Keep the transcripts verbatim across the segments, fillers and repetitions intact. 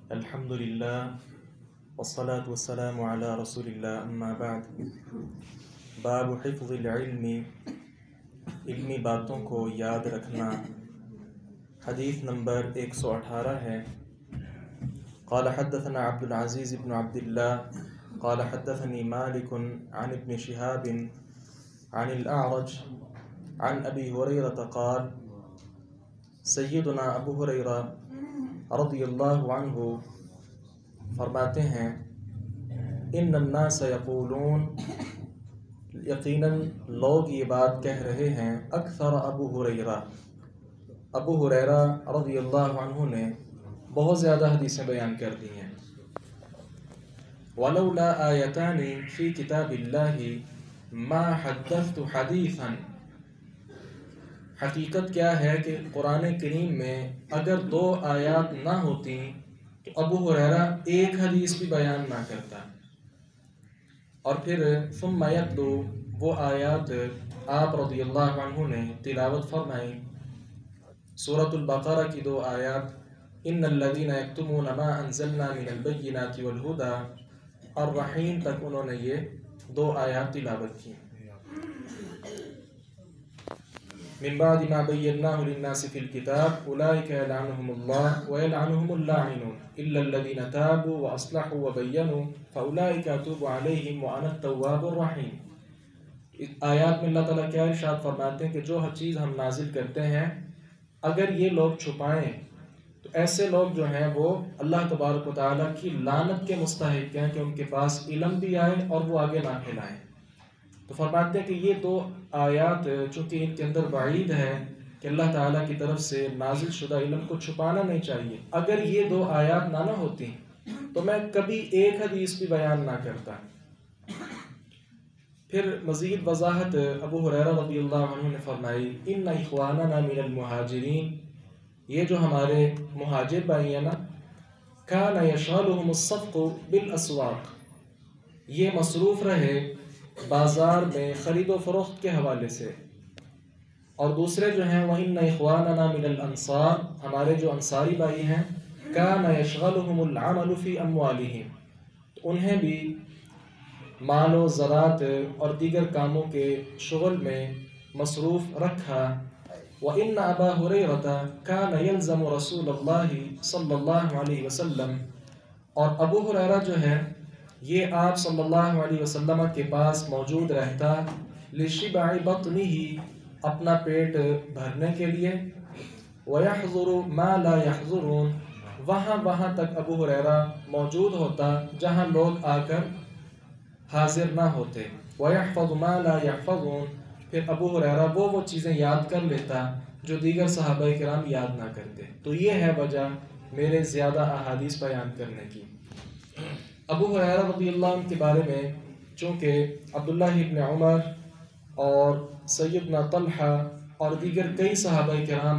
الحمد للہ والصلاة والسلام علی رسول اللہ اما بعد باب حفظ العلم، علمی باتوں کو یاد رکھنا۔ حدیث نمبر ایک سو اٹھارہ ہے۔ قال حدثنا عبد العزیز بن عبد اللہ قال حدثني مالک عن ابن شهاب عن الاعرج عن ابی ہریرہ قال سیدنا ابو ہریرہ رضی اللہ عنہ فرماتے ہیں ان الناس یقولون، یقیناً لوگ یہ بات کہہ رہے ہیں، اکثر ابو ہریرہ، ابو ہریرہ رضی اللہ عنہ نے بہت زیادہ حدیثیں بیان کر دی ہیں۔ ولولا آیتان فی کتاب اللہ ما حدثت حدیثا، حقیقت کیا ہے کہ قرآن کریم میں اگر دو آیات نہ ہوتی تو ابو ہریرہ ایک حدیث بھی بیان نہ کرتا۔ اور پھر ثم یتلو، وہ آیات آپ رضی اللہ عنہ نے تلاوت فرمائی، سورۃ البقرہ کی دو آیات، ان الذین یکتمون ما انزلنا من البینات والہدی الرحیم تک انہوں نے یہ دو آیات تلاوت کی۔ من بعد ما بیناہ للناس فی الکتاب اولئک یلعنهم اللہ ویلعنهم اللاعنون الا الذین تابوا واصلحوا وبینوا فاولئک اتوب علیہم وانا التواب الرحیم۔ آیات میں اللہ تعالیٰ کیا ارشاد فرماتے ہیں کہ جو ہر چیز ہم نازل کرتے ہیں اگر یہ لوگ چھپائیں تو ایسے لوگ جو ہیں وہ اللہ تبارک و تعالیٰ کی لعنت کے مستحق ہیں کہ ان کے پاس علم بھی آئے اور وہ آگے نہ پھیلائیں۔ تو فرماتے ہیں کہ یہ دو آیات چونکہ ان کے اندر وعید ہے کہ اللہ تعالیٰ کی طرف سے نازل شدہ علم کو چھپانا نہیں چاہیے، اگر یہ دو آیات نہ نہ ہوتی تو میں کبھی ایک حدیث بھی بیان نہ کرتا۔ پھر مزید وضاحت ابو ہریرہ رضی اللہ عنہ نے فرمائی، ان اخواننا من المہاجرین، یہ جو ہمارے مہاجر بھائی ہیں نا، کان یشغلهم الصفق بالاسواق، یہ مصروف رہے بازار میں خرید و فروخت کے حوالے سے۔ اور دوسرے جو ہیں وَإِنَّ إِخْوَانَنَا مِنَ الْأَنصَارِ، ہمارے جو انصاری بھائی ہیں، كَانَ يَشْغَلُهُمُ الْعَمَلُ فِي أَمْوَالِهِمْ، تو انہیں بھی مال و زراعت اور دیگر کاموں کے شغل میں مصروف رکھا۔ وَإِنَّ أَبَا هُرَيْرَةَ كَانَ يَلْزَمُ رَسُولَ اللَّهِ صلی اللہ علیہ وسلم، اور ابو ہریرہ جو ہے یہ آپ صلی اللہ علیہ وسلم کے پاس موجود رہتا، لِشِبَعِ بَطْنِهِ، اپنا پیٹ بھرنے کے لیے، وَيَحْضُرُ مَا لَا يَحْضُرُونَ، وہاں وہاں تک ابو ہریرہ موجود ہوتا جہاں لوگ آ کر حاضر نہ ہوتے، وَيَحْفَظُ مَا لَا يَحْفَظُونَ، پھر ابو ہریرہ وہ وہ چیزیں یاد کر لیتا جو دیگر صحابہ کرام یاد نہ کرتے۔ تو یہ ہے وجہ میرے زیادہ احادیث بیان کرنے کی۔ ابو ہریرہ رضی اللہ عنہ کے بارے میں چونکہ عبداللہ ابن عمر اور سیدنا طلحہ اور دیگر کئی صحابہ کرام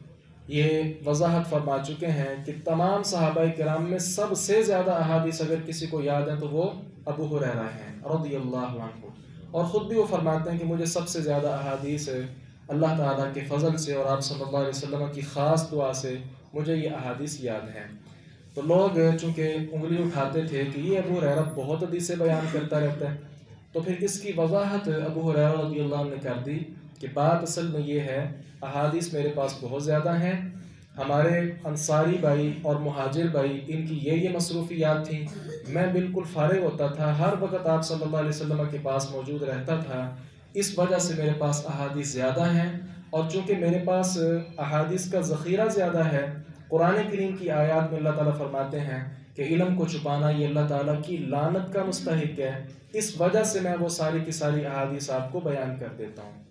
یہ وضاحت فرما چکے ہیں کہ تمام صحابہ کرام میں سب سے زیادہ احادیث اگر کسی کو یاد ہیں تو وہ ابو ہریرہ ہیں رضی اللہ عنہ، اور خود بھی وہ فرماتے ہیں کہ مجھے سب سے زیادہ احادیث اللہ تعالیٰ کے فضل سے اور آپ صلی اللہ علیہ وسلم کی خاص دعا سے مجھے یہ احادیث یاد ہیں۔ تو لوگ چونکہ انگلی اٹھاتے تھے کہ یہ ابو ہریرہ بہت حدیثیں بیان کرتا رہتا ہے، تو پھر اس کی وضاحت ابو ہریرہ رضی اللہ عنہ نے کر دی کہ بات اصل میں یہ ہے، احادیث میرے پاس بہت زیادہ ہیں، ہمارے انصاری بھائی اور مہاجر بھائی ان کی یہ یہ مصروفیات تھیں، میں بالکل فارغ ہوتا تھا، ہر وقت آپ صلی اللہ علیہ وسلم کے پاس موجود رہتا تھا، اس وجہ سے میرے پاس احادیث زیادہ ہیں۔ اور چونکہ میرے پاس احادیث کا ذخیرہ زیادہ ہے، قرآن کریم کی آیات میں اللہ تعالیٰ فرماتے ہیں کہ علم کو چھپانا یہ اللہ تعالیٰ کی لعنت کا مستحق ہے، اس وجہ سے میں وہ ساری کی ساری احادیث آپ کو بیان کر دیتا ہوں۔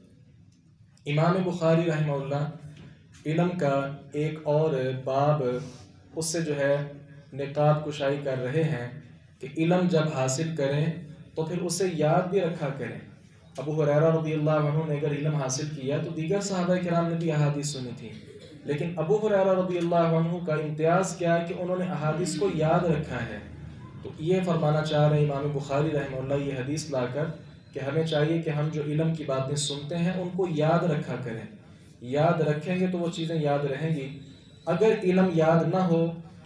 امام بخاری رحمہ اللہ علم کا ایک اور باب اس سے جو ہے نقاب کشائی کر رہے ہیں کہ علم جب حاصل کریں تو پھر اسے یاد بھی رکھا کریں۔ ابو ہریرہ رضی اللہ عنہ نے اگر علم حاصل کیا تو دیگر صحابہ کرام نے بھی احادیث سنی تھی، لیکن ابو ہریرہ رضی اللہ عنہ کا امتیاز کیا ہے کہ انہوں نے احادیث کو یاد رکھا ہے۔ تو یہ فرمانا چاہ رہے ہیں امام بخاری رحمہ اللہ یہ حدیث لا کر کہ ہمیں چاہیے کہ ہم جو علم کی باتیں سنتے ہیں ان کو یاد رکھا کریں، یاد رکھیں گے تو وہ چیزیں یاد رہیں گی۔ اگر علم یاد نہ ہو تو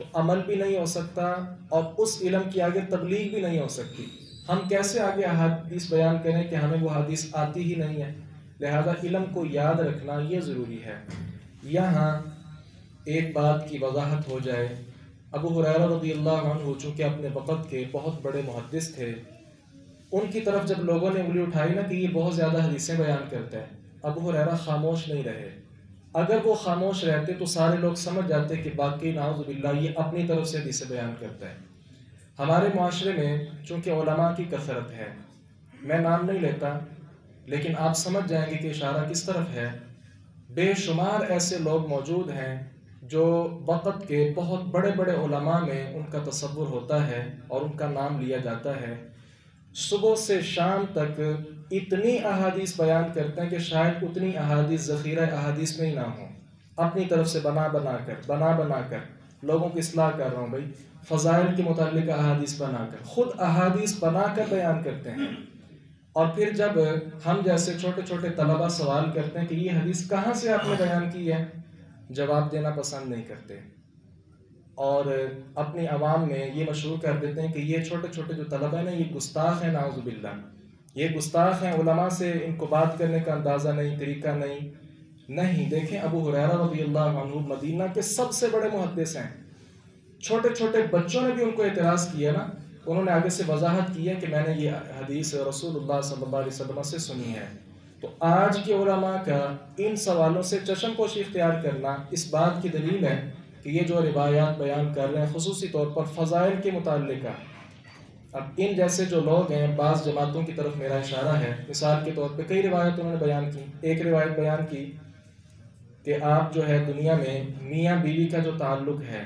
تو عمل بھی نہیں ہو سکتا اور اس علم کی آگے تبلیغ بھی نہیں ہو سکتی۔ ہم کیسے آگے احادیث بیان کریں کہ ہمیں وہ حدیث آتی ہی نہیں ہے؟ لہذا علم کو یاد رکھنا یہ ضروری ہے۔ یہاں ایک بات کی وضاحت ہو جائے، ابو ہریرہ رضی اللہ عنہ چونکہ اپنے وقت کے بہت بڑے محدث تھے، ان کی طرف جب لوگوں نے انگلی اٹھائی نا کہ یہ بہت زیادہ حدیثیں بیان کرتے ہیں، ابو ہریرہ خاموش نہیں رہے۔ اگر وہ خاموش رہتے تو سارے لوگ سمجھ جاتے کہ باقی نعوذ باللہ یہ اپنی طرف سے حدیثیں بیان کرتا ہے۔ ہمارے معاشرے میں چونکہ علماء کی کثرت ہے، میں نام نہیں لیتا لیکن آپ سمجھ جائیں گے کہ اشارہ کس طرف ہے، بے شمار ایسے لوگ موجود ہیں جو وقت کے بہت بڑے بڑے علماء میں ان کا تصور ہوتا ہے اور ان کا نام لیا جاتا ہے، صبح سے شام تک اتنی احادیث بیان کرتے ہیں کہ شاید اتنی احادیث ذخیرہ احادیث میں ہی نہ ہوں، اپنی طرف سے بنا بنا کر بنا بنا کر لوگوں کی اصلاح کر رہا ہوں بھائی، فضائل کے متعلق احادیث بنا کر خود احادیث بنا کر بیان کرتے ہیں، اور پھر جب ہم جیسے چھوٹے چھوٹے طلبہ سوال کرتے ہیں کہ یہ حدیث کہاں سے آپ نے بیان کی ہے، جواب دینا پسند نہیں کرتے، اور اپنی عوام میں یہ مشہور کر دیتے ہیں کہ یہ چھوٹے چھوٹے جو طلبہ ہیں یہ گستاخ ہیں، نعوذ باللہ یہ گستاخ ہیں، علماء سے ان کو بات کرنے کا اندازہ نہیں، طریقہ نہیں۔ نہیں، دیکھیں ابو ہریرہ رضی اللہ عنہ مدینہ کے سب سے بڑے محدث ہیں، چھوٹے چھوٹے بچوں نے بھی ان کو اعتراض کیا نا، انہوں نے آگے سے وضاحت کی ہے کہ میں نے یہ حدیث رسول اللہ صلی اللہ علیہ وسلم سے سنی ہے۔ تو آج کے علماء کا ان سوالوں سے چشم پوشی اختیار کرنا اس بات کی دلیل ہے کہ یہ جو روایات بیان کر رہے ہیں خصوصی طور پر فضائل کے متعلقہ، اب ان جیسے جو لوگ ہیں، بعض جماعتوں کی طرف میرا اشارہ ہے، مثال کے طور پہ کئی روایت انہوں نے بیان کی، ایک روایت بیان کی کہ آپ جو ہے دنیا میں میاں بیوی کا جو تعلق ہے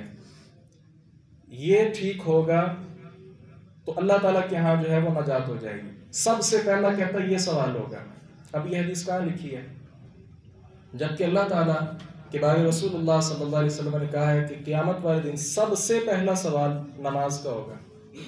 یہ ٹھیک ہوگا تو اللہ تعالیٰ کے ہاں جو ہے وہ نجات ہو جائے گی، سب سے پہلا کہتا ہے یہ سوال ہوگا۔ اب یہ حدیث کہاں لکھی ہے؟ جبکہ اللہ تعالیٰ کے بارے رسول اللہ صلی اللہ علیہ وسلم نے کہا ہے کہ قیامت والے دن سب سے پہلا سوال نماز کا ہوگا،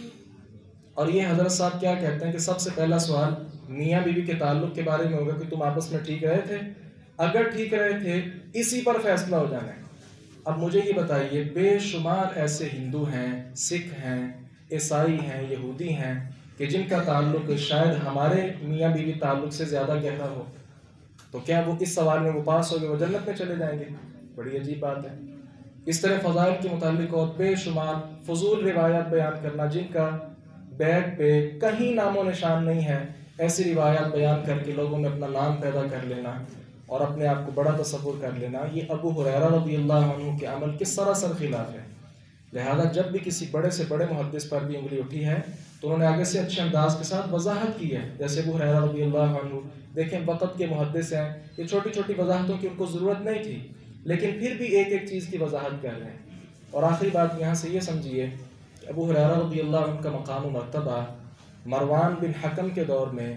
اور یہ حضرت صاحب کیا کہتے ہیں کہ سب سے پہلا سوال میاں بیوی کے تعلق کے بارے میں ہوگا کہ تم آپس میں ٹھیک رہے تھے، اگر ٹھیک رہے تھے اسی پر فیصلہ ہو جانا ہے۔ اب مجھے یہ بتائیے، بے شمار ایسے ہندو ہیں، سکھ ہیں، عیسائی ہیں، یہودی ہیں کہ جن کا تعلق شاید ہمارے میاں بیوی تعلق سے زیادہ گہرا ہو، تو کیا وہ اس سوال میں وہ پاس ہو گئے، وہ جنت میں چلے جائیں گے؟ بڑی عجیب بات ہے۔ اس طرح فضائل کے متعلق اور بے شمار فضول روایات بیان کرنا جن کا بیگ پہ کہیں نام و نشان نہیں ہے، ایسی روایات بیان کر کے لوگوں میں اپنا نام پیدا کر لینا اور اپنے آپ کو بڑا تصور کر لینا، یہ ابو ہریرہ رضی اللہ عنہ کے عمل کے سراسر خلاف ہے۔ لہذا جب بھی کسی بڑے سے بڑے محدث پر بھی انگلی اٹھی ہے تو انہوں نے آگے سے اچھے انداز کے ساتھ وضاحت کی ہے، جیسے ابو ہریرہ رضی اللہ عنہ، دیکھیں وقت کے محدث ہیں، یہ چھوٹی چھوٹی وضاحتوں کی ان کو ضرورت نہیں تھی، لیکن پھر بھی ایک ایک چیز کی وضاحت کر رہے ہیں۔ اور آخری بات یہاں سے یہ سمجھیے کہ ابو ہریرہ رضی اللہ عنہ کا مقام و مرتبہ، مروان بن حکم کے دور میں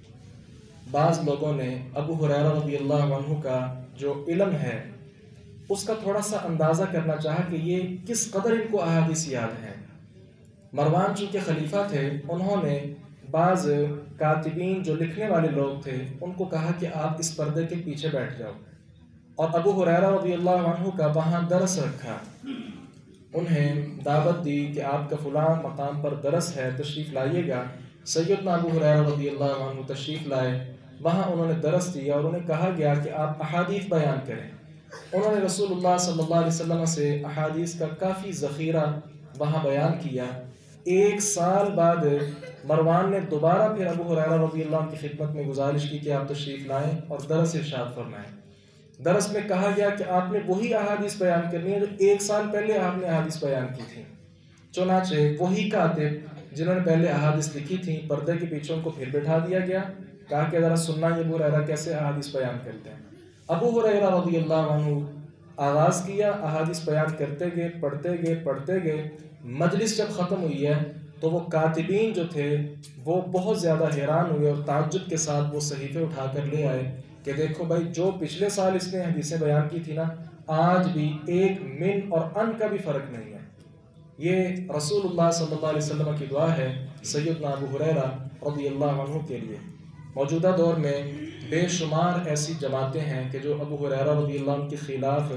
بعض لوگوں نے ابو ہریرہ رضی اللہ عنہ کا جو علم ہے اس کا تھوڑا سا اندازہ کرنا چاہا کہ یہ کس قدر ان کو احادیث یاد ہیں۔ مروان چونکہ خلیفہ تھے، انہوں نے بعض کاتبین جو لکھنے والے لوگ تھے ان کو کہا کہ آپ اس پردے کے پیچھے بیٹھ جاؤ، اور ابو ہریرہ رضی اللہ عنہ کا وہاں درس رکھا، انہیں دعوت دی کہ آپ کا فلاں مقام پر درس ہے، تشریف لائیے گا۔ سیدنا ابو ہریرہ رضی اللہ عنہ تشریف لائے، وہاں انہوں نے درس دیا اور انہیں کہا گیا کہ آپ احادیث بیان کریں۔ انہوں نے رسول اللہ صلی اللہ علیہ وسلم سے احادیث کا کافی ذخیرہ وہاں بیان کیا۔ ایک سال بعد مروان نے دوبارہ پھر ابو ہریرہ رضی اللہ عنہ کی خدمت میں گزارش کی کہ آپ تشریف لائیں اور درس ارشاد فرمائیں۔ درس میں کہا گیا کہ آپ نے وہی احادیث بیان کرنی ہے جو ایک سال پہلے آپ نے احادیث بیان کی تھی۔ چنانچہ وہی کاتب جنہوں نے پہلے احادیث لکھی تھیں، پردے کے پیچھے ان کو پھر بٹھا دیا گیا، کہا کہ ذرا سننا یہ ابو ہریرہ کیسے احادیث بیان کرتے ہیں۔ ابو ہریرہ رضی اللہ عنہ آغاز کیا، احادیث بیان کرتے گئے، پڑھتے گئے پڑھتے گئے مجلس جب ختم ہوئی ہے تو وہ کاتبین جو تھے وہ بہت زیادہ حیران ہوئے اور تعجب کے ساتھ وہ صحیفے اٹھا کر لے آئے کہ دیکھو بھائی، جو پچھلے سال اس نے حدیثیں بیان کی تھی نا، آج بھی ایک من اور ان کا بھی فرق نہیں ہے۔ یہ رسول اللہ صلی اللہ علیہ وسلم کی دعا ہے سیدنا ابو ہریرہ رضی اللہ عنہ کے لیے۔ موجودہ دور میں بے شمار ایسی جماعتیں ہیں کہ جو ابو ہریرہ رضی اللہ عنہ کے خلاف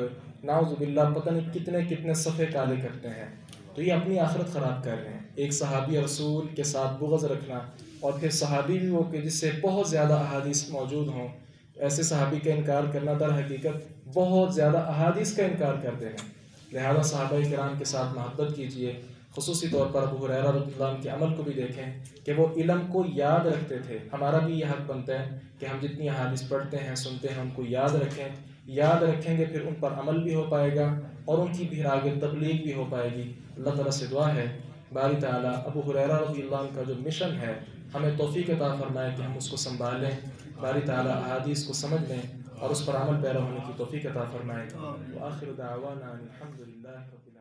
نعوذ باللہ پتہ نہیں کتنے کتنے صفحے کالے کرتے ہیں، تو یہ اپنی آخرت خراب کر رہے ہیں۔ ایک صحابی رسول کے ساتھ بغض رکھنا، اور پھر صحابی بھی وہ کہ جس سے بہت زیادہ احادیث موجود ہوں، ایسے صحابی کا انکار کرنا در حقیقت بہت زیادہ احادیث کا انکار کر دینا۔ لہذا صحابہ کرام کے ساتھ محبت کیجیے۔ خصوصی طور پر ابو ہریرہ رضی اللہ عنہ کے عمل کو بھی دیکھیں کہ وہ علم کو یاد رکھتے تھے۔ ہمارا بھی یہ حق بنتا ہے کہ ہم جتنی احادیث پڑھتے ہیں سنتے ہیں ان کو یاد رکھیں۔ یاد رکھیں گے پھر ان پر عمل بھی ہو پائے گا اور ان کی بھی آگے تبلیغ بھی ہو پائے گی۔ اللہ تعالیٰ سے دعا ہے باری تعالیٰ ابو ہریرہ رضی اللہ عنہ کا جو مشن ہے ہمیں توفیق عطا فرمائے کہ ہم اس کو سنبھالیں، باری تعالیٰ احادیث کو سمجھ لیں اور اس پر عمل پیرا ہونے کی توفیق عطا فرمائے۔ وآخر دعوانا الحمد للہ۔